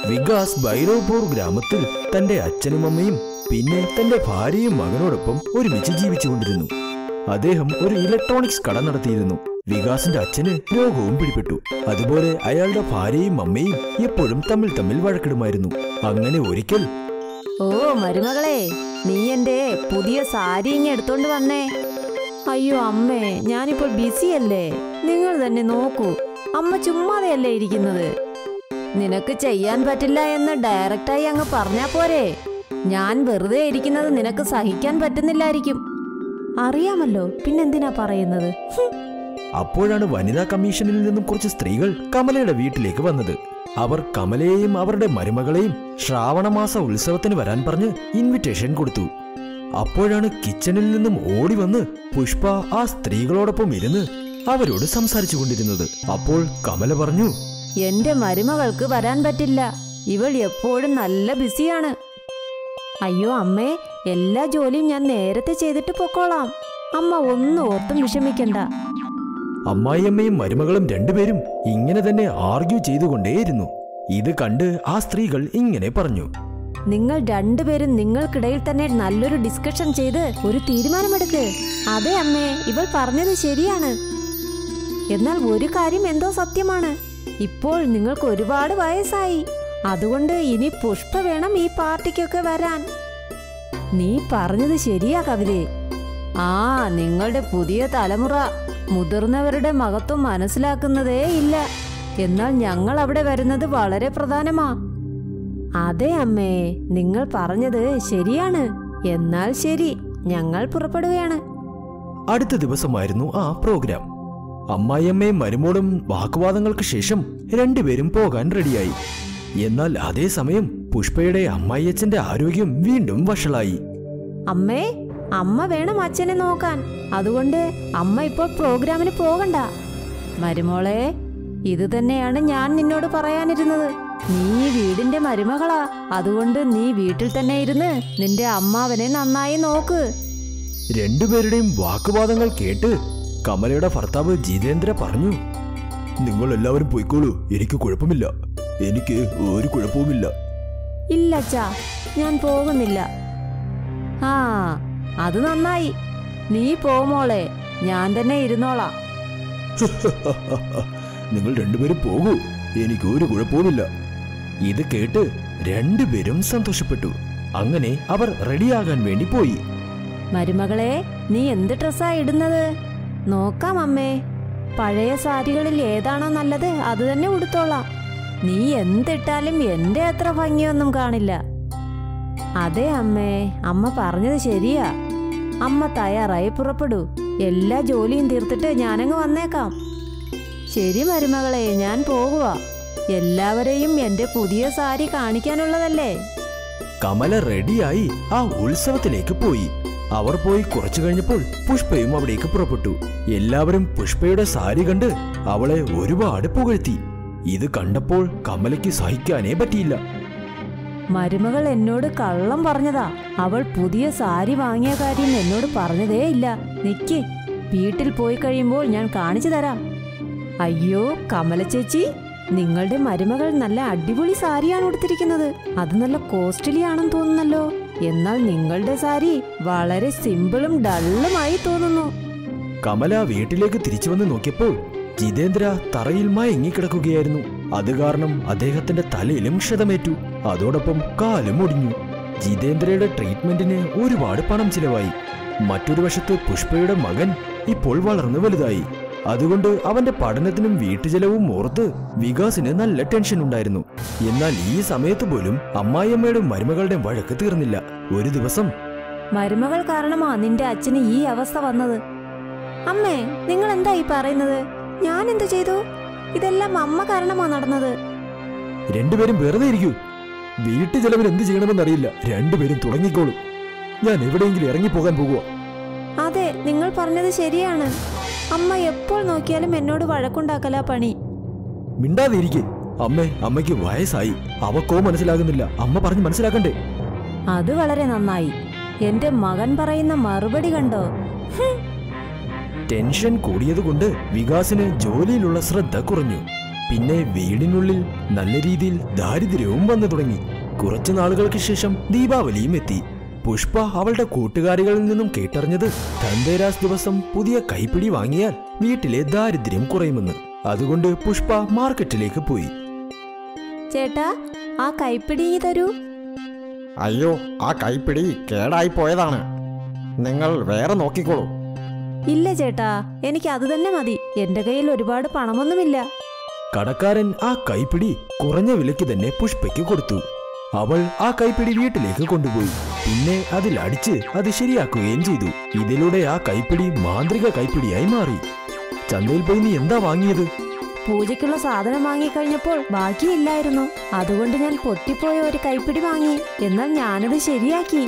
വികാസ് ഭൈരവ്പൂർ ഗ്രാമത്തിൽ തന്റെ അച്ഛനും അമ്മയും പിന്നെ തന്റെ ഭാര്യയും മകനോടൊപ്പം ഒരുമിച്ച് ജീവിച്ചുകൊണ്ടിരുന്നു. അദ്ദേഹം ഒരു ഇലക്ട്രോണിക്സ് കട നടത്തിയിരുന്നു. വികാസിന്റെ അച്ഛന് രോഗവും പിടിപെട്ടു. അതുപോലെ അയാളുടെ ഭാര്യയും അമ്മയും എപ്പോഴും തമ്മിൽ വഴക്കിടുമായിരുന്നു. അങ്ങനെ ഒരിക്കൽ, ഓ മരുമകളെ, നീ എന്റെ പുതിയ സാരി ഇങ്ങ് എടുത്തോണ്ട് വന്നേ. അയ്യോ അമ്മേ, ഞാനിപ്പോൾ ബിസിയല്ലേ, നിങ്ങൾ തന്നെ നോക്കൂ. അമ്മ ചുമ്മാതെയല്ലേ ഇരിക്കുന്നത്. നിനക്ക് ചെയ്യാൻ പറ്റില്ല എന്ന് ഡയറക്റ്റായി അങ്ങ് പറഞ്ഞാ പോരെ. ഞാൻ വെറുതെ ഇരിക്കുന്നത് നിനക്ക് സഹിക്കാൻ പറ്റുന്നില്ലായിരിക്കും. അറിയാമല്ലോ, പിന്നെന്തിനാ പറയുന്നത്. അപ്പോഴാണ് വനിതാ കമ്മീഷനിൽ നിന്നും കുറച്ച് സ്ത്രീകൾ കമലയുടെ വീട്ടിലേക്ക് വന്നത്. അവർ കമലയെയും അവരുടെ മരുമകളെയും ശ്രാവണമാസ ഉത്സവത്തിന് വരാൻ പറഞ്ഞ് ഇൻവിറ്റേഷൻ കൊടുത്തു. അപ്പോഴാണ് കിച്ചണിൽ നിന്നും ഓടി വന്ന് പുഷ്പ ആ സ്ത്രീകളോടൊപ്പം ഇരുന്ന് അവരോട് സംസാരിച്ചു കൊണ്ടിരുന്നത്. അപ്പോൾ കമല പറഞ്ഞു, എന്റെ മരുമകൾക്ക് വരാൻ പറ്റില്ല, ഇവൾ എപ്പോഴും നല്ല ബിസിയാണ്. അയ്യോ അമ്മേ, എല്ലാ ജോലിയും ഞാൻ നേരത്തെ ചെയ്തിട്ട് പൊക്കോളാം. അമ്മ ഒന്നും ഓർത്തും വിഷമിക്കണ്ട. അമ്മായിയമ്മയും മരുമകളും രണ്ടുപേരും ഇങ്ങനെ തന്നെ ആർഗ്യൂ ചെയ്തുകൊണ്ടേയിരുന്നു. ഇത് കണ്ട് ആ സ്ത്രീകൾ ഇങ്ങനെ പറഞ്ഞു, നിങ്ങൾ രണ്ടുപേരും നിങ്ങൾക്കിടയിൽ തന്നെ നല്ലൊരു ഡിസ്കഷൻ ചെയ്ത് ഒരു തീരുമാനമെടുക്ക്. അതെ അമ്മേ, ഇവൾ പറഞ്ഞത് ശരിയാണ്. എന്നാൽ ഒരു കാര്യം എന്തോ സത്യമാണ്. ഇപ്പോൾ നിങ്ങൾക്ക് ഒരുപാട് വയസ്സായി. അതുകൊണ്ട് ഇനി പുഷ്പ വേണം ഈ പാർട്ടിക്കൊക്കെ വരാൻ. നീ പറഞ്ഞത് ശരിയാ കവിതേ. നിങ്ങളുടെ പുതിയ തലമുറ മുതിർന്നവരുടെ മഹത്വം മനസ്സിലാക്കുന്നതേ ഇല്ല. എന്നാൽ ഞങ്ങൾ അവിടെ വരുന്നത് വളരെ പ്രധാനമാ. അതെ അമ്മേ, നിങ്ങൾ പറഞ്ഞത് ശരിയാണ്. എന്നാൽ ശരി, ഞങ്ങൾ പുറപ്പെടുകയാണ്. അടുത്ത ദിവസമായിരുന്നു ആ പ്രോഗ്രാം. അമ്മായിയമ്മയും മരുമോളും വാക്കുവാദങ്ങൾക്ക് ശേഷം രണ്ടുപേരും പോകാൻ റെഡിയായി. എന്നാൽ അതേസമയം പുഷ്പയുടെ അമ്മായിയച്ഛന്റെ ആരോഗ്യം വീണ്ടും വഷളായി. അമ്മേ, അമ്മ വേണം അച്ഛനെ നോക്കാൻ. അതുകൊണ്ട് അമ്മ ഇപ്പോൾ പ്രോഗ്രാമിന് പോകണ്ട. മരുമോളെ, ഇത് തന്നെയാണ് ഞാൻ നിന്നോട് പറയാനിരുന്നത്. നീ വീടിന്റെ മരുമകളാ. അതുകൊണ്ട് നീ വീട്ടിൽ തന്നെ ഇരുന്ന് നിന്റെ അമ്മാവനെ നന്നായി നോക്ക്. രണ്ടുപേരുടെയും വാക്കുവാദങ്ങൾ കേട്ട് കമലയുടെ ഭർത്താവ് ജിതേന്ദ്ര പറഞ്ഞു, നിങ്ങൾ എല്ലാവരും പോയിക്കോളൂ, എനിക്ക് കുഴപ്പമില്ല. എനിക്ക് ഒരു കുഴപ്പവുമില്ല. ഇല്ലച്ചാ, ഞാൻ പോകുന്നില്ല. അത് നന്നായി. നീ പോമോളെ, ഞാൻ തന്നെ ഇരുന്നോളാം. നിങ്ങൾ രണ്ടുപേരും പോകൂ, എനിക്ക് ഒരു കുഴപ്പവുമില്ല. ഇത് കേട്ട് രണ്ടുപേരും സന്തോഷപ്പെട്ടു. അങ്ങനെ അവർ റെഡിയാകാൻ വേണ്ടി പോയി. മരുമകളെ, നീ എന്ത് ഡ്രസ്സാ ഇടുന്നത്? നോക്കാം അമ്മേ. പഴയ സാരികളിൽ ഏതാണോ നല്ലത് അത് തന്നെ ഉടുത്തോളാം. നീ എന്തിട്ടാലും എന്റെ അത്ര ഭംഗിയൊന്നും കാണില്ല. അതെ അമ്മേ, അമ്മ പറഞ്ഞത് ശരിയാ. അമ്മ തയ്യാറായി പുറപ്പെടൂ. എല്ലാ ജോലിയും തീർത്തിട്ട് ഞാനങ്ങ് വന്നേക്കാം. ശരി മരുമകളെ, ഞാൻ പോകുക. എല്ലാവരെയും എന്റെ പുതിയ സാരി കാണിക്കാനുള്ളതല്ലേ. കമല റെഡിയായി ആ ഉത്സവത്തിലേക്ക് പോയി. അവർ പോയി കുറച്ചു കഴിഞ്ഞപ്പോൾ പുഷ്പയും അവിടേക്ക് പുറപ്പെട്ടു. എല്ലാവരും പുഷ്പയുടെ സാരി കണ്ട് അവളെ ഒരുപാട് പുകഴ്ത്തി. ഇത് കണ്ടപ്പോൾ കമലയ്ക്ക് സഹിക്കാനേ പറ്റിയില്ല. മരുമകൾ എന്നോട് കള്ളം പറഞ്ഞതാ. അവൾ പുതിയ സാരി വാങ്ങിയ കാര്യം എന്നോട് പറഞ്ഞതേ ഇല്ല. നിക്ക്, വീട്ടിൽ പോയി കഴിയുമ്പോൾ ഞാൻ കാണിച്ചു തരാം. അയ്യോ കമല ചേച്ചി, നിങ്ങളുടെ മരുമകൾ നല്ല അടിപൊളി സാരിയാണ് ഉടുത്തിരിക്കുന്നത്. അത് നല്ല കോസ്റ്റ്ലി ആണെന്ന് തോന്നുന്നല്ലോ. എന്നാൽ നിങ്ങളുടെ സാരി വളരെ സിമ്പിളും ഡള്ളുമായി തോന്നുന്നു. കമല വീട്ടിലേക്ക് തിരിച്ചു വന്ന് നോക്കിയപ്പോൾ ജിതേന്ദ്ര തറയിൽ മയങ്ങിക്കിടക്കുകയായിരുന്നു. അത് കാരണം അദ്ദേഹത്തിന്റെ തലയിലും ക്ഷതമേറ്റു. അതോടൊപ്പം കാലും ഒടിഞ്ഞു. ജിതേന്ദ്രയുടെ ട്രീറ്റ്മെന്റിന് ഒരുപാട് പണം ചിലവായി. മറ്റൊരു വശത്ത് പുഷ്പയുടെ മകൻ ഇപ്പോൾ വളർന്നു വലുതായി. അതുകൊണ്ട് അവന്റെ പഠനത്തിനും വീട്ടുചെലവും ഓർത്ത് വികാസിന് നല്ല ടെൻഷൻ ഉണ്ടായിരുന്നു. എന്നാൽ ഈ സമയത്ത് പോലും അമ്മായിയമ്മയുടെ മരുമകളുടെ വഴക്ക് തീർന്നില്ല. ഒരു ദിവസം, മരുമകൾ കാരണമാ നിന്റെ അച്ഛന് ഈ അവസ്ഥ വന്നത്. അമ്മേ, നിങ്ങൾ എന്താ ഈ പറയുന്നത്? ഞാൻ എന്ത് ചെയ്തു? ഇതെല്ലാം അമ്മ കാരണമാ നടന്നത്. രണ്ടുപേരും വെറുതെ ഇരിക്കൂ. വീട്ടുചെലവിൽ എന്ത് ചെയ്യണമെന്നറിയില്ല. രണ്ടുപേരും തുടങ്ങിക്കോളും. ഞാൻ എവിടെയെങ്കിലും ഇറങ്ങിപ്പോകാൻ പോകുക. അതെ, നിങ്ങൾ പറഞ്ഞത് ശരിയാണ്. അമ്മ എപ്പോൾ നോക്കിയാലും എന്നോട് വഴക്കുണ്ടാക്കലാ പണി. മിണ്ടാതിരിക്കെ. അമ്മയ്ക്ക് വയസ്സായി. അവക്കോ മനസ്സിലാകുന്നില്ല. അമ്മ പറഞ്ഞ് മനസ്സിലാക്കണ്ടേ? അത് വളരെ നന്നായി. എന്റെ മകൻ പറയുന്ന മറുപടി കണ്ടോ? ടെൻഷൻ കൂടിയതുകൊണ്ട് വികാസിന് ജോലിയിലുള്ള ശ്രദ്ധ കുറഞ്ഞു. പിന്നെ വീടിനുള്ളിൽ നല്ല രീതിയിൽ ദാരിദ്ര്യവും വന്നു തുടങ്ങി. കുറച്ചു നാളുകൾക്ക് ശേഷം ദീപാവലിയും എത്തി. പുഷ്പ അവളുടെ കൂട്ടുകാരികളിൽ നിന്നും കേട്ടറിഞ്ഞത് ധൻതേരാസ് ദിവസം പുതിയ കൈപ്പിടി വാങ്ങിയാൽ വീട്ടിലെ ദാരിദ്ര്യം കുറയുമെന്ന്. അതുകൊണ്ട് പുഷ്പ മാർക്കറ്റിലേക്ക് പോയി. ചേട്ടാ, ആ കൈപ്പിടി തരൂ. അയ്യോ, ആ കൈപ്പിടി കേടായി പോയതാണ്. നിങ്ങൾ വേറെ നോക്കിക്കോളൂ. ഇല്ല ചേട്ടാ, എനിക്ക് അത് തന്നെ മതി. എന്റെ കയ്യിൽ ഒരുപാട് പണമൊന്നുമില്ല. കടക്കാരൻ ആ കൈപ്പിടി കുറഞ്ഞ വിലയ്ക്ക് തന്നെ പുഷ്പയ്ക്ക് കൊടുത്തു. അവൾ ആ കൈപ്പിടി വീട്ടിലേക്ക് കൊണ്ടുപോയി. പിന്നെ അതിൽ അടിച്ച് അത് ശരിയാക്കുകയും ചെയ്തു. ഇതിലൂടെ ആ കൈപ്പിടി മാന്ത്രിക കൈപ്പിടിയായി മാറി. ചന്തയിൽ പോയി നീ എന്താ വാങ്ങിയത്? പൂജയ്ക്കുള്ള സാധനം വാങ്ങിക്കഴിഞ്ഞപ്പോൾ ബാക്കിയില്ലായിരുന്നു. അതുകൊണ്ട് ഞാൻ പൊട്ടിപ്പോയ ഒരു കൈപ്പിടി വാങ്ങി. എന്നാൽ ഞാനത് ശരിയാക്കി.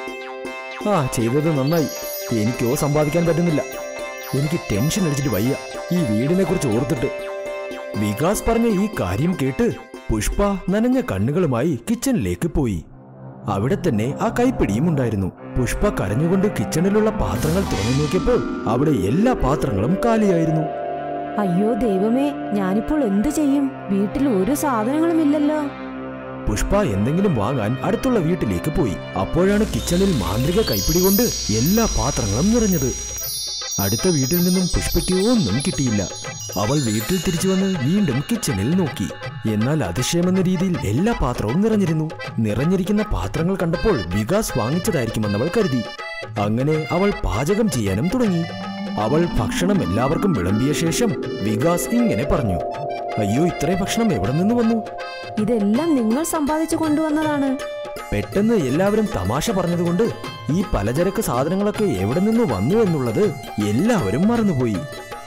ചെയ്തത് നന്നായി. എനിക്കോ സമ്പാദിക്കാൻ പറ്റുന്നില്ല. എനിക്ക് ടെൻഷൻ അടിച്ചിട്ട് വയ്യ ഈ വീടിനെ കുറിച്ച് ഓർത്തിട്ട്. വികാസ് പറഞ്ഞ ഈ കാര്യം കേട്ട് പുഷ്പ നനഞ്ഞ കണ്ണുകളുമായി കിച്ചണിലേക്ക് പോയി. അവിടെ തന്നെ ആ കൈപ്പിടിയും ഉണ്ടായിരുന്നു. പുഷ്പ കരഞ്ഞുകൊണ്ട് കിച്ചണിലുള്ള പാത്രങ്ങൾ തുറന്നു നോക്കിയപ്പോൾ അവിടെ എല്ലാ പാത്രങ്ങളും കാലിയായിരുന്നു. അയ്യോ ദൈവമേ, ഞാനിപ്പോൾ എന്തു ചെയ്യും? വീട്ടിൽ ഒരു സാധനങ്ങളും ഇല്ലല്ലോ. പുഷ്പ എന്തെങ്കിലും വാങ്ങാൻ അടുത്തുള്ള വീട്ടിലേക്ക് പോയി. അപ്പോഴാണ് കിച്ചണിൽ മാന്ത്രിക കൈപ്പിടി കൊണ്ട് എല്ലാ പാത്രങ്ങളും നിറഞ്ഞത്. അടുത്ത വീട്ടിൽ നിന്നും പുഷ്പയ്ക്ക് ഒന്നും കിട്ടിയില്ല. അവൾ വീട്ടിൽ തിരിച്ചു വന്ന് വീണ്ടും കിച്ചണിൽ നോക്കി. എന്നാൽ അതിശയമെന്ന രീതിയിൽ എല്ലാ പാത്രവും നിറഞ്ഞിരുന്നു. നിറഞ്ഞിരിക്കുന്ന പാത്രങ്ങൾ കണ്ടപ്പോൾ വികാസ് വാങ്ങിച്ചതായിരിക്കുമെന്ന് അവൾ കരുതി. അങ്ങനെ അവൾ പാചകം ചെയ്യാനും തുടങ്ങി. അവൾ ഭക്ഷണം എല്ലാവർക്കും വിളമ്പിയ ശേഷം വികാസ് ഇങ്ങനെ പറഞ്ഞു: അയ്യോ, ഇത്രയും ഭക്ഷണം എവിടെ നിന്ന് വന്നു? ഇതെല്ലാം നിങ്ങൾ സമ്പാദിച്ചു കൊണ്ടുവന്നതാണ്. പെട്ടെന്ന് എല്ലാവരും തമാശ പറഞ്ഞതുകൊണ്ട് ഈ പലചരക്ക് സാധനങ്ങളൊക്കെ എവിടെ നിന്ന് വന്നു എന്നുള്ളത് എല്ലാവരും മറന്നുപോയി.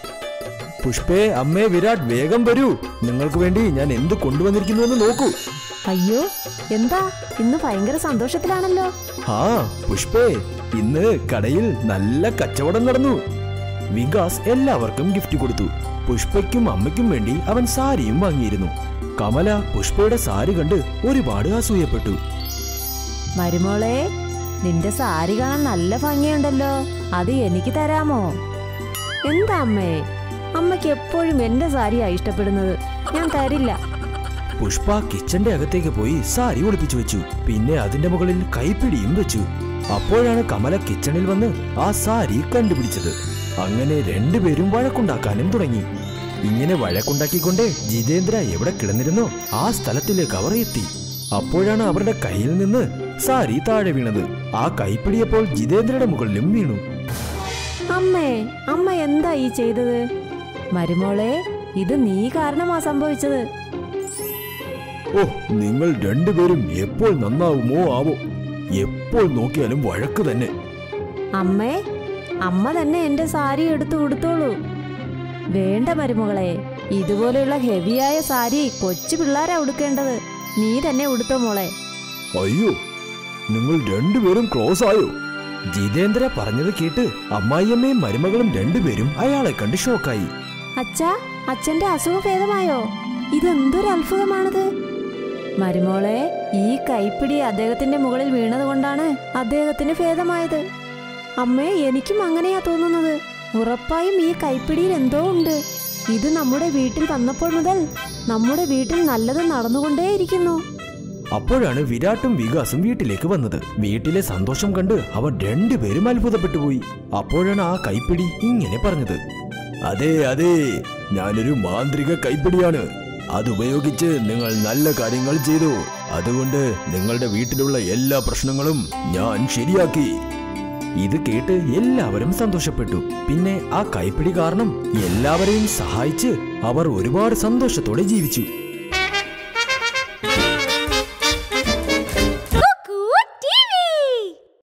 പുഷ്പേ, അമ്മേ, വിരാട്, വേഗം വരൂ. നിങ്ങൾക്ക് വേണ്ടി ഞാൻ എന്ത് കൊണ്ടുവന്നിരിക്കുന്നുവെന്ന് നോക്കൂ. അയ്യോ, എന്താ ഇന്ന് ഭയങ്കര സന്തോഷത്തിലാണല്ലോ. പുഷ്പേ, ഇന്ന് കടയിൽ നല്ല കച്ചവടം നടന്നു. വികാസ് എല്ലാവർക്കും ഗിഫ്റ്റ് കൊടുത്തു. പുഷ്പയ്ക്കും അമ്മയ്ക്കും വേണ്ടി അവൻ സാരിയും വാങ്ങിയിരുന്നു. കമല പുഷ്പയുടെ സാരി കണ്ട് ഒരുപാട് അസൂയപ്പെട്ടു. മരുമോളെ, നിന്റെ സാരി കാണാൻ നല്ല ഭംഗിയുണ്ടല്ലോ. അത് എനിക്ക് തരാമോ? എന്താ അമ്മേ, അമ്മയ്ക്ക് എപ്പോഴും എന്റെ സാരിയാ ഇഷ്ടപ്പെടുന്നത്. ഞാൻ തരില്ല. പുഷ്പ കിച്ചന്റെ അകത്തേക്ക് പോയി സാരി ഒളിപ്പിച്ചു വെച്ചു. പിന്നെ അതിന്റെ മുകളിൽ കൈപ്പിടിയും വെച്ചു. അപ്പോഴാണ് കമല കിച്ചണിൽ വന്ന് ആ സാരി കണ്ടുപിടിച്ചത്. അങ്ങനെ രണ്ടുപേരും വഴക്കുണ്ടാക്കാനും തുടങ്ങി. ഇങ്ങനെ വഴക്കുണ്ടാക്കിക്കൊണ്ട് ജിതേന്ദ്ര എവിടെ കിടന്നിരുന്നോ ആ സ്ഥലത്തിലേക്ക് അവർ എത്തി. അപ്പോഴാണ് അവരുടെ കയ്യിൽ നിന്ന് സാരി താഴെ വീണത്. ആ കൈപ്പിടിയപ്പോൾ ജിതേന്ദ്രയുടെ മുകളിലും വീണു. അമ്മേ, അമ്മ എന്താ ഈ ചെയ്തത്? മരുമോളെ, ഇത് നീ കാരണമാ സംഭവിച്ചത്. നിങ്ങൾ രണ്ടുപേരും എപ്പോൾ നന്നാവുമോ ആവോ. എപ്പോൾ നോക്കിയാലും വഴക്ക് തന്നെ. അമ്മേ, അമ്മ തന്നെ എന്റെ സാരി എടുത്തു കൊടുത്തോളൂ. വേണ്ട മരുമകളെ, ഇതുപോലെയുള്ള ഹെവിയായ സാരി കൊച്ചു പിള്ളേരാ ഉടുക്കേണ്ടത്. നീ തന്നെ ഉടുത്തോ മോളെ. അയ്യോ, നിങ്ങൾ രണ്ടുപേരും ക്ലോസ് ആയോ? ജിതേന്ദ്ര പറഞ്ഞത് കേട്ട് അമ്മായിയമ്മയും മരുമകളും രണ്ടുപേരും അയാളെ കണ്ട് ഷോക്കായി. അച്ഛാ, അച്ഛന്റെ അസുഖം ഭേദമായോ? ഇതെന്തൊരു അത്ഭുതമാണത്. മരുമോളെ, ഈ കൈപ്പിടി അദ്ദേഹത്തിന്റെ മുകളിൽ വീണത് കൊണ്ടാണ് അദ്ദേഹത്തിന് ഭേദമായത്. അമ്മേ, എനിക്കും അങ്ങനെയാ തോന്നുന്നത്. ഉറപ്പായും ഈ കൈപ്പിടിയിൽ എന്തോ ഉണ്ട്. ഇത് നമ്മുടെ വീട്ടിൽ വന്നപ്പോൾ മുതൽ നമ്മുടെ വീട്ടിൽ നല്ലത് നടന്നുകൊണ്ടേയിരിക്കുന്നു. അപ്പോഴാണ് വിരാട്ടും വികാസും വീട്ടിലേക്ക് വന്നത്. വീട്ടിലെ സന്തോഷം കണ്ട് അവർ രണ്ടുപേരും അത്ഭുതപ്പെട്ടുപോയി. അപ്പോഴാണ് ആ കൈപ്പിടി ഇങ്ങനെ പറഞ്ഞത്: അതെ അതെ, ഞാനൊരു മാന്ത്രിക കൈപ്പിടിയാണ്. അതുപയോഗിച്ച് നിങ്ങൾ നല്ല കാര്യങ്ങൾ ചെയ്തു. അതുകൊണ്ട് നിങ്ങളുടെ വീട്ടിലുള്ള എല്ലാ പ്രശ്നങ്ങളും ഞാൻ ശരിയാക്കി. ഇത് കേട്ട് എല്ലാവരും സന്തോഷപ്പെട്ടു. പിന്നെ ആ കൈപ്പിടി കാരണം എല്ലാവരെയും സഹായിച്ച് അവർ ഒരുപാട് സന്തോഷത്തോടെ ജീവിച്ചു.